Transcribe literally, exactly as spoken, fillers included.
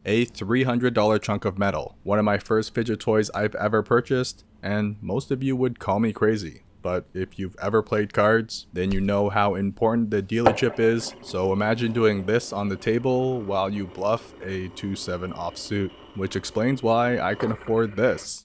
A three hundred dollar chunk of metal, one of my first fidget toys I've ever purchased, and most of you would call me crazy. But if you've ever played cards, then you know how important the dealer chip is, so imagine doing this on the table while you bluff a two seven offsuit, which explains why I can afford this.